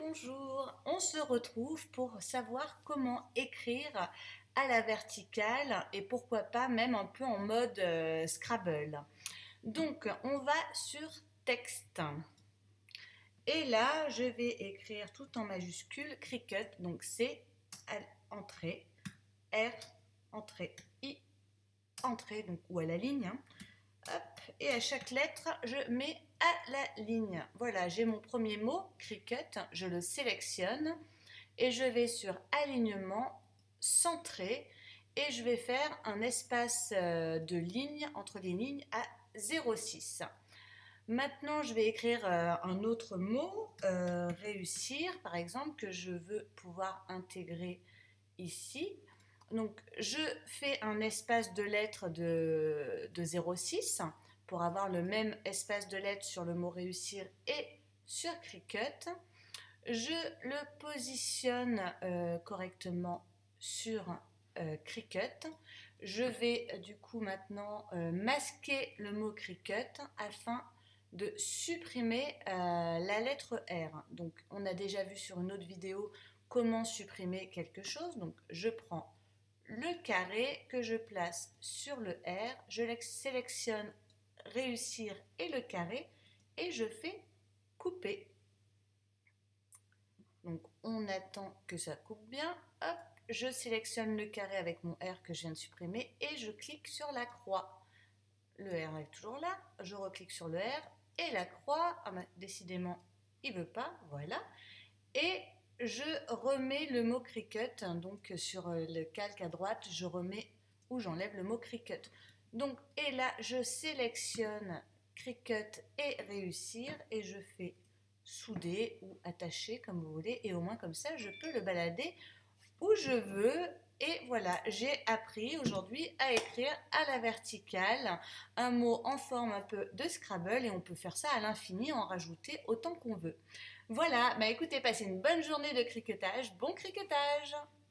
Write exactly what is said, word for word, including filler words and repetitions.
bonjour, on se retrouve pour savoir comment écrire à la verticale et pourquoi pas même un peu en mode euh, Scrabble. Donc on va sur texte et là je vais écrire tout en majuscule Cricut, donc C, entrée, R, entrée, I, entrée, donc ou à la ligne. Hein. Hop, et à chaque lettre, je mets à la ligne. Voilà, j'ai mon premier mot, Cricut, je le sélectionne et je vais sur alignement, centré et je vais faire un espace de ligne entre les lignes à zéro virgule six. Maintenant, je vais écrire un autre mot, euh, réussir par exemple, que je veux pouvoir intégrer ici. Donc, je fais un espace de lettres de, de zéro virgule six pour avoir le même espace de lettres sur le mot réussir et sur Cricut. Je le positionne euh, correctement sur euh, Cricut. Je vais du coup maintenant euh, masquer le mot Cricut afin de supprimer euh, la lettre R. Donc, on a déjà vu sur une autre vidéo comment supprimer quelque chose. Donc, je prends le carré que je place sur le R, je sélectionne réussir et le carré et je fais couper. Donc on attend que ça coupe bien, hop, je sélectionne le carré avec mon R que je viens de supprimer et je clique sur la croix. Le R est toujours là, je reclique sur le R et la croix, ah ben, décidément il ne veut pas, voilà, et je remets le mot Cricut, donc sur le calque à droite, je remets ou j'enlève le mot Cricut. Donc, et là, je sélectionne Cricut et réussir et je fais souder ou attacher comme vous voulez et au moins comme ça, je peux le balader où je veux. Et voilà, j'ai appris aujourd'hui à écrire à la verticale un mot en forme un peu de Scrabble et on peut faire ça à l'infini, en rajouter autant qu'on veut. Voilà, bah écoutez, passez une bonne journée de criquetage, bon criquetage!